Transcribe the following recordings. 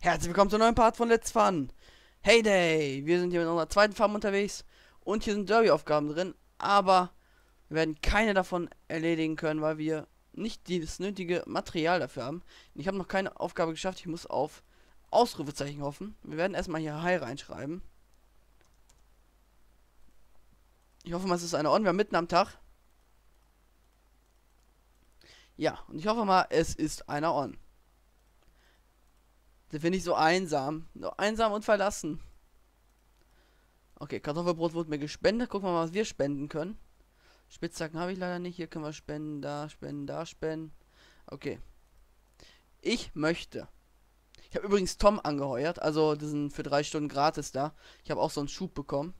Herzlich willkommen zum neuen Part von Let's Fun. Heyday! Wir sind hier mit unserer zweiten Farm unterwegs und hier sind Derby-Aufgaben drin, aber wir werden keine davon erledigen können, weil wir nicht das nötige Material dafür haben. Ich habe noch keine Aufgabe geschafft, ich muss auf Ausrufezeichen hoffen. Wir werden erstmal hier Hi reinschreiben. Ich hoffe mal, es ist eine On, wir haben mitten am Tag. Ja, und ich hoffe mal, es ist einer On. Sind wir nicht so einsam? So einsam und verlassen. Okay, Kartoffelbrot wurde mir gespendet. Gucken wir mal, was wir spenden können. Spitzhacken habe ich leider nicht. Hier können wir spenden, da spenden, da spenden. Okay. Ich möchte. Ich habe übrigens Tom angeheuert. Also, die sind für 3 Stunden gratis da. Ich habe auch so einen Schub bekommen.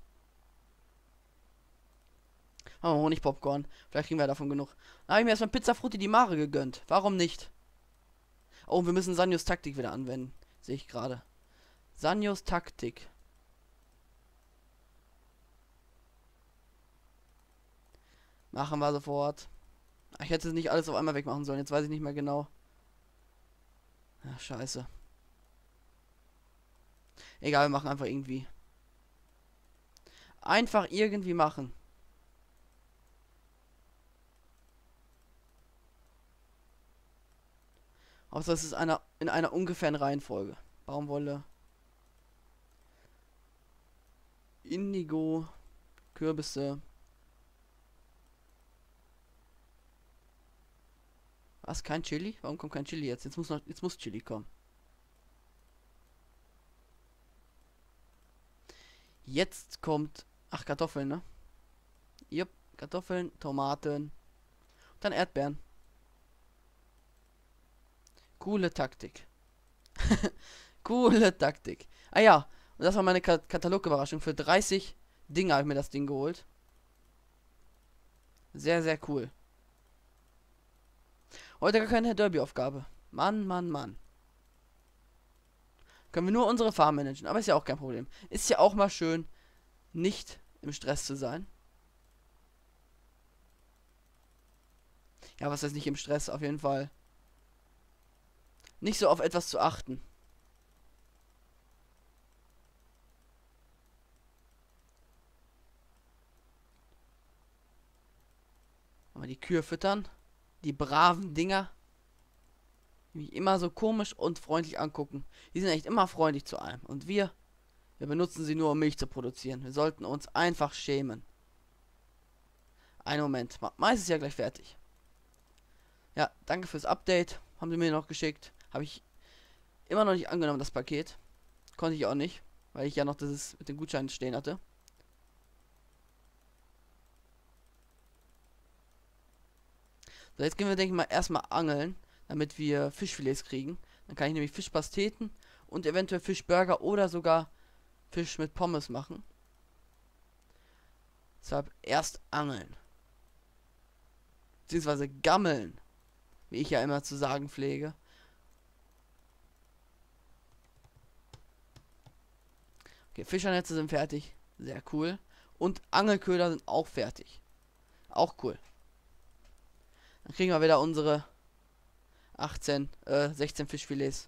Oh, Honigpopcorn. Vielleicht kriegen wir davon genug. Da habe ich mir erstmal Pizza Frutti di Mare gegönnt. Warum nicht? Oh, wir müssen Sanjos Taktik wieder anwenden. Sehe ich gerade. Sanjos Taktik. Machen wir sofort. Ach, ich hätte es nicht alles auf einmal wegmachen sollen. Jetzt weiß ich nicht mehr genau. Ach, scheiße. Egal, wir machen einfach irgendwie. Einfach irgendwie machen. Außer es ist in einer ungefähren Reihenfolge. Baumwolle. Indigo. Kürbisse. Was? Kein Chili? Warum kommt kein Chili jetzt? Jetzt muss Chili kommen. Jetzt kommt. Ach, Kartoffeln, ne? Jupp, Kartoffeln, Tomaten. Und dann Erdbeeren. Coole Taktik. Coole Taktik. Ah ja, und das war meine Katalogüberraschung. Für 30 Dinge habe ich mir das Ding geholt. Sehr, sehr cool. Heute gar keine Derby-Aufgabe. Mann, Mann, Mann. Können wir nur unsere Farm managen, aber ist ja auch kein Problem. Ist ja auch mal schön, nicht im Stress zu sein. Ja, was heißt nicht im Stress? Auf jeden Fall. Nicht so auf etwas zu achten. Aber die Kühe füttern. Die braven Dinger. Die mich immer so komisch und freundlich angucken. Die sind echt immer freundlich zu einem. Und wir benutzen sie nur, um Milch zu produzieren. Wir sollten uns einfach schämen. Einen Moment. Mais ist ja gleich fertig. Ja, danke fürs Update. Haben sie mir noch geschickt. Habe ich immer noch nicht angenommen, das Paket. Konnte ich auch nicht. Weil ich ja noch das mit den Gutscheinen stehen hatte. So, jetzt gehen wir, denke ich mal, erstmal angeln, damit wir Fischfilets kriegen. Dann kann ich nämlich Fischpasteten und eventuell Fischburger oder sogar Fisch mit Pommes machen. Deshalb erst angeln. Beziehungsweise gammeln. Wie ich ja immer zu sagen pflege. Okay, Fischernetze sind fertig. Sehr cool. Und Angelköder sind auch fertig. Auch cool. Dann kriegen wir wieder unsere 16 Fischfilets.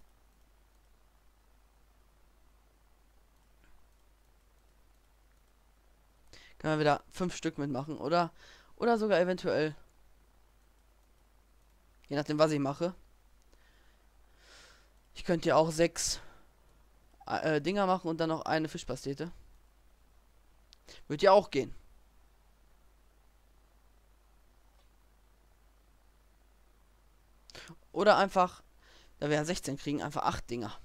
Können wir wieder 5 Stück mitmachen, oder sogar eventuell, je nachdem was ich mache. Ich könnte ja auch 6 Dinger machen und dann noch eine Fischpastete. Würde ja auch gehen. Oder einfach, da wir ja 16 kriegen, einfach 8 Dinger.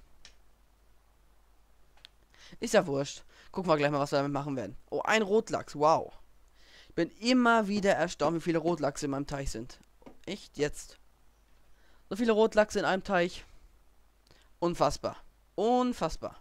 Ist ja wurscht. Gucken wir gleich mal, was wir damit machen werden. Oh, ein Rotlachs. Wow. Ich bin immer wieder erstaunt, wie viele Rotlachse in meinem Teich sind. Echt jetzt? So viele Rotlachse in einem Teich. Unfassbar. Unfassbar.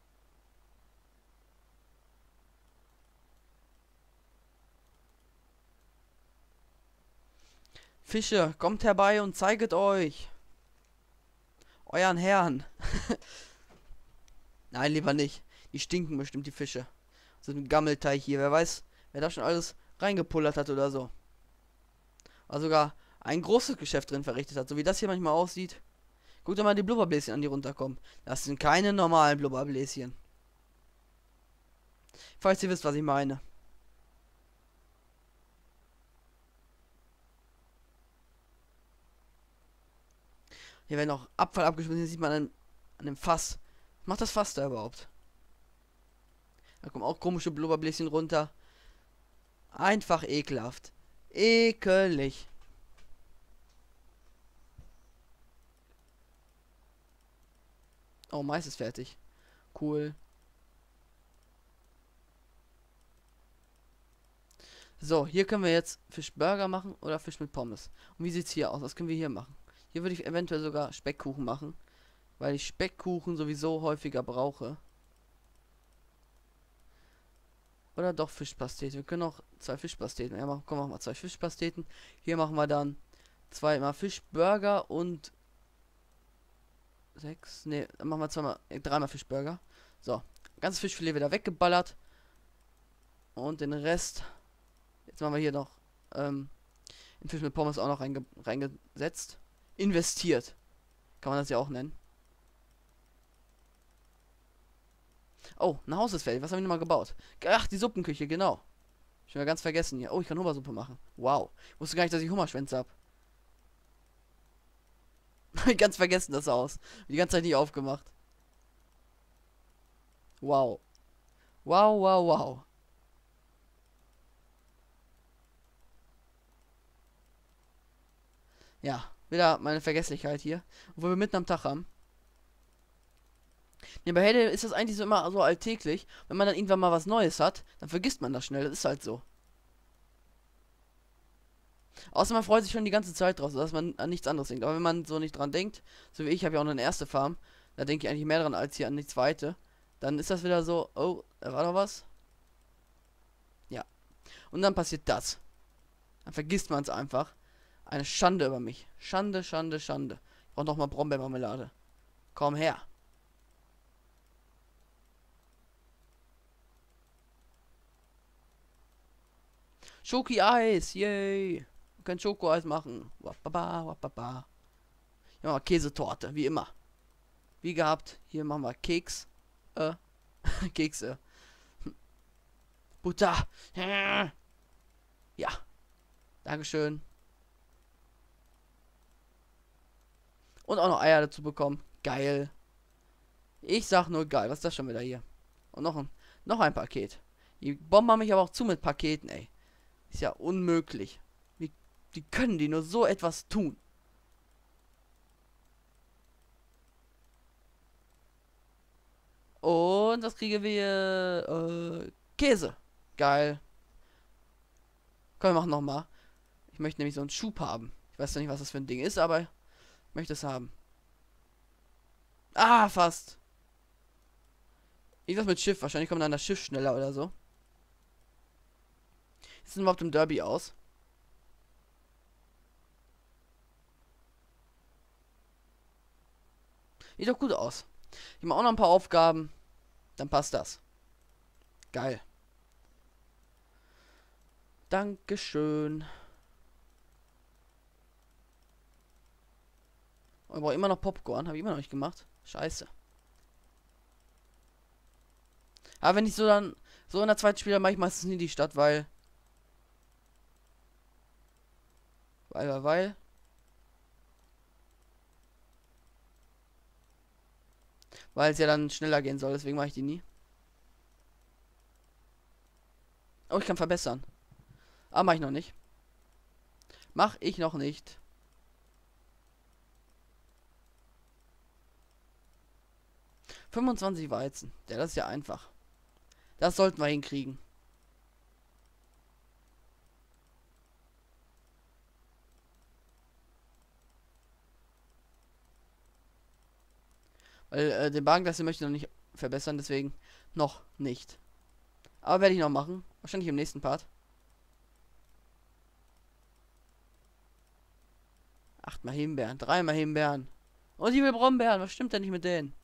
Fische, kommt herbei und zeiget euch. Euren Herrn. Nein, lieber nicht. Die stinken bestimmt, die Fische. So ein Gammelteich hier. Wer weiß, wer da schon alles reingepullert hat oder so. Oder sogar ein großes Geschäft drin verrichtet hat. So wie das hier manchmal aussieht. Guck dir mal die Blubberbläschen an, die runterkommen. Das sind keine normalen Blubberbläschen. Falls ihr wisst, was ich meine. Hier werden auch Abfall abgeschmissen. Hier sieht man an dem Fass. Was macht das Fass da überhaupt? Da kommen auch komische Blubberbläschen runter. Einfach ekelhaft. Ekelig. Oh, Mais ist fertig. Cool. So, hier können wir jetzt Fischburger machen oder Fisch mit Pommes. Und wie sieht's hier aus? Was können wir hier machen? Hier würde ich eventuell sogar Speckkuchen machen, weil ich Speckkuchen sowieso häufiger brauche. Oder doch Fischpastete. Wir können auch 2 Fischpasteten. Ja, machen, komm, machen wir 2 Fischpasteten. Hier machen wir dann 2 mal Fischburger und 6. Ne, dann machen wir 3 mal Fischburger. So, ganzes Fischfilet wieder weggeballert. Und den Rest. Jetzt machen wir hier noch den Fisch mit Pommes auch noch reingesetzt. Investiert. Kann man das ja auch nennen. Oh, ein Haus ist fertig. Was haben wir denn mal gebaut? Ach, die Suppenküche, genau. Ich habe ganz vergessen hier. Oh, ich kann Hummersuppe machen. Wow. Ich wusste gar nicht, dass ich Hummerschwänze habe. Ganz vergessen das Haus. Die ganze Zeit nicht aufgemacht. Wow. Wow, wow, wow. Ja, wieder meine Vergesslichkeit hier. Obwohl wir mitten am Tag haben. Ja, bei Halo ist das eigentlich so immer so alltäglich. Wenn man dann irgendwann mal was Neues hat, dann vergisst man das schnell. Das ist halt so. Außer man freut sich schon die ganze Zeit draus, dass man an nichts anderes denkt. Aber wenn man so nicht dran denkt, so wie ich, habe ja auch noch eine erste Farm, da denke ich eigentlich mehr dran als hier an die zweite. Dann ist das wieder so, oh, da war doch was. Ja. Und dann passiert das. Dann vergisst man es einfach. Eine Schande über mich. Schande, Schande, Schande. Ich brauche noch mal Brombeermarmelade. Komm her. Schoki-Eis, yay. Wir können Schokoeis machen. Wapapa, wapapa. Hier machen wir Käsetorte, wie immer. Wie gehabt. Hier machen wir Keks. Kekse. Butter. Ja. Dankeschön. Und auch noch Eier dazu bekommen. Geil. Ich sag nur geil. Was ist das schon wieder hier? Und noch ein Paket. Die bomben mich aber auch zu mit Paketen, ey. Ist ja unmöglich. Wie können die nur so etwas tun? Und was kriegen wir? Käse. Geil. Komm, wir machen nochmal. Ich möchte nämlich so einen Schub haben. Ich weiß noch nicht, was das für ein Ding ist, aber ich möchte es haben. Ah, fast. Irgendwas mit Schiff. Wahrscheinlich kommt dann das Schiff schneller oder so. Wie sieht denn überhaupt im Derby aus? Sieht doch gut aus. Ich mache auch noch ein paar Aufgaben. Dann passt das. Geil. Dankeschön. Oh, ich brauche immer noch Popcorn. Habe ich immer noch nicht gemacht. Scheiße. Aber wenn ich so dann so in der zweiten Spieler mache ich meistens nie die Stadt, weil es ja dann schneller gehen soll, deswegen mache ich die nie. Oh, ich kann verbessern. Aber mache ich noch nicht. Mache ich noch nicht. ...25 Weizen. Ja, das ist ja einfach. Das sollten wir hinkriegen. Weil den Wagenklasse möchte ich noch nicht verbessern, deswegen noch nicht. Aber werde ich noch machen. Wahrscheinlich im nächsten Part. 8 mal Himbeeren, 3 mal Himbeeren. Und ich will Brombeeren. Was stimmt denn nicht mit denen?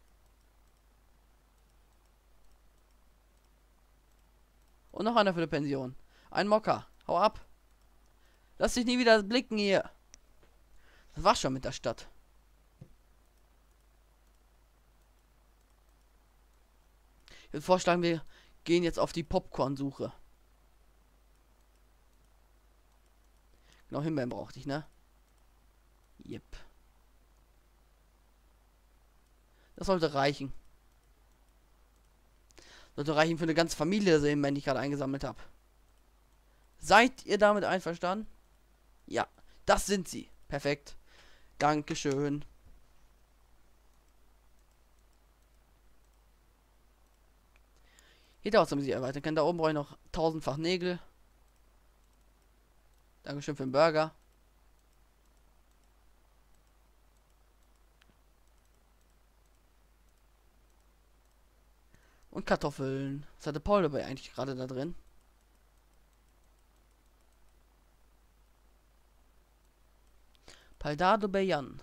Und noch einer für eine Pension. Ein Mocker. Hau ab. Lass dich nie wieder blicken hier. Das war's schon mit der Stadt. Ich würde vorschlagen, wir gehen jetzt auf die Popcorn-Suche. Genau, Himbeeren brauchte ich, ne? Yep. Das sollte reichen. Sollte reichen für eine ganze Familie, der Himbeeren, die ich gerade eingesammelt habe. Seid ihr damit einverstanden? Ja, das sind sie. Perfekt. Dankeschön. Hier dauert es, damit ich erweitern kann. Da oben brauche ich noch 1000-fach Nägel. Dankeschön für den Burger. Und Kartoffeln. Was hatte Paul dabei eigentlich gerade da drin? Paldado Bayan.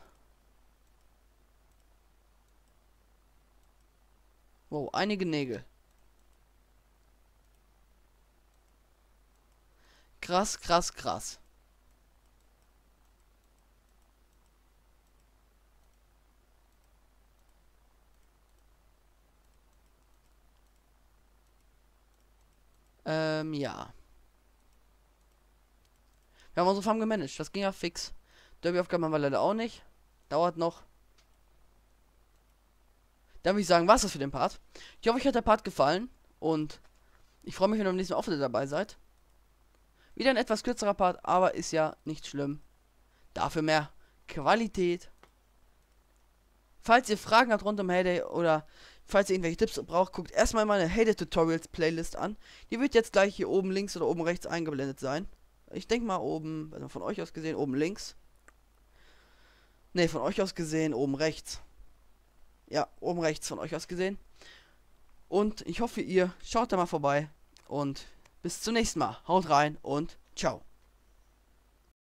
Wow, einige Nägel. Krass, krass, krass. Ja. Wir haben unsere Farm gemanagt. Das ging ja fix. Derby-Aufgaben haben wir leider auch nicht. Dauert noch. Dann würde ich sagen, was das für den Part. Ich hoffe, euch hat der Part gefallen. Und ich freue mich, wenn ihr beim nächsten Mal auch wieder dabei seid. Wieder ein etwas kürzerer Part, aber ist ja nicht schlimm. Dafür mehr Qualität. Falls ihr Fragen habt rund um Heyday oder falls ihr irgendwelche Tipps braucht, guckt erstmal meine Heyday Tutorials Playlist an. Die wird jetzt gleich hier oben links oder oben rechts eingeblendet sein. Ich denke mal oben, also von euch aus gesehen, oben links. Ne, von euch aus gesehen, oben rechts. Ja, oben rechts von euch aus gesehen. Und ich hoffe, ihr schaut da mal vorbei. Und bis zum nächsten Mal. Haut rein und ciao.